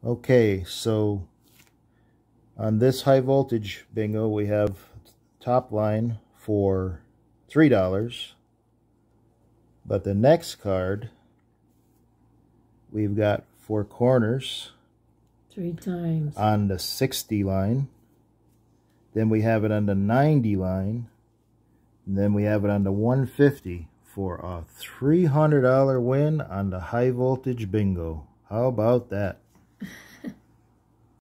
Okay, so on this high voltage bingo, we have top line for $3. But the next card, we've got 4 corners 3 times on the 60 line. Then we have it on the 90 line. And then we have it on the 150 for a $300 win on the high voltage bingo. How about that?